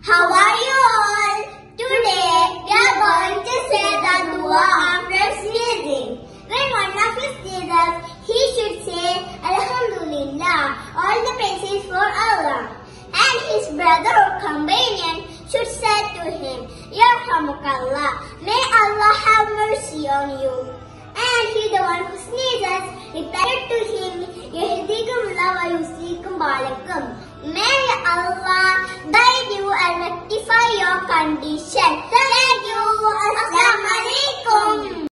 How are you all? Today we are going to say the dua after sneezing. When one of you sneezes, he should say Alhamdulillah, all the praise is for Allah. And his brother or companion should say to him, Yarhamukallah, may Allah have mercy on you. And he, the one who sneezes, replied to him, Yahdikumullah wa yusikum balakum. May Allah guide you and rectify your condition. Thank you. Assalamu alaikum.